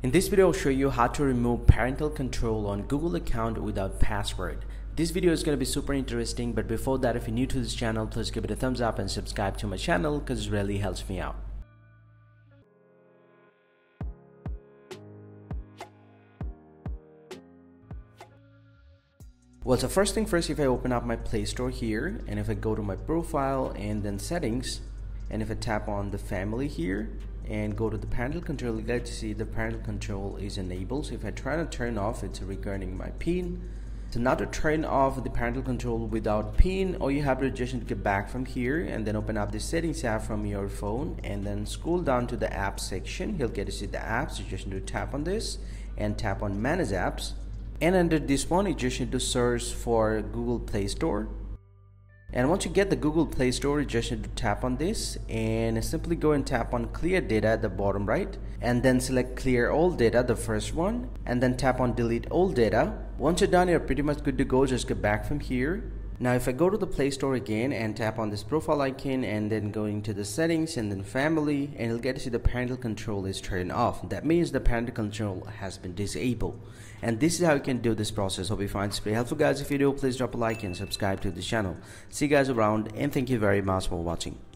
In this video, I'll show you how to remove parental control on Google account without password. This video is going to be super interesting, but before that, if you're new to this channel, please give it a thumbs up and subscribe to my channel because it really helps me out. Well, so first thing first, if I open up my Play Store here, and if I go to my profile and then settings, and if I tap on the family here and go to the parental control, you get to see the parental control is enabled. So if I try to turn off, it's regarding my PIN. So now to turn off the parental control without PIN, all you have to do is just get back from here and then open up the settings app from your phone and then scroll down to the app section. You'll get to see the apps. You just need to tap on this and tap on manage apps. And under this one, you just need to search for Google Play Store. And once you get the Google Play Store, you just need to tap on this and simply go and tap on clear data at the bottom right, and then select clear all data, the first one, and then tap on delete all data. Once you're done, you're pretty much good to go. Just get back from here. Now if I go to the Play Store again and tap on this profile icon and then go into the settings and then family, and you'll get to see the parental control is turned off. That means the parental control has been disabled. And this is how you can do this process. Hope you find this very helpful, guys. If you do, please drop a like and subscribe to the channel. See you guys around, and thank you very much for watching.